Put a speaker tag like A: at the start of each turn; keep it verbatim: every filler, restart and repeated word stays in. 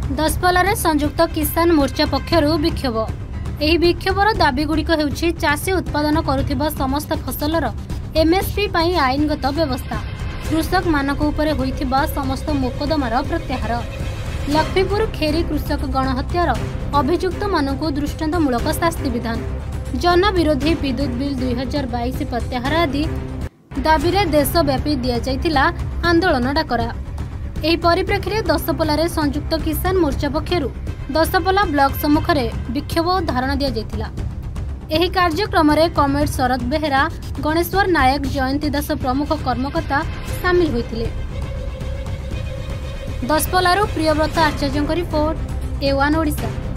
A: दशपल्ला संयुक्त किसान मोर्चा पक्षरु विक्षोभ। एही विक्षोभर दाबीगुड़िक हेउछि चाषी उत्पादन करुथिबा समस्त फसलर एमएसपी पई आईनगत व्यवस्था, कृषक मानक उपरे होइथिबा समस्त मोकदमार प्रत्याहार, लक्ष्मीपुर खेरी कृषक गणहत्यार अभियुक्त मानकु दृष्टान्तमूलक शास्ति विधान, जन विरोधी विद्युत बिल दुई हजार बाईस प्रत्याहार आदि दाबी देशव्यापी दि जाइथिला आंदोलन डाकरा। एही परिप्रेक्षी दशपल्ला संयुक्त किसान मोर्चा पक्षरु दशपल्ला ब्लॉक सम्मुख में विक्षोभ और धारणा दि जाइथिला। एही कार्यक्रम में कमेट शरद बेहेरा, गणेश्वर नायक, जयंती दास प्रमुख कर्मकर्ता सामिल होइथिले। Daspalla Priyabrata Acharya report, A one Odisha.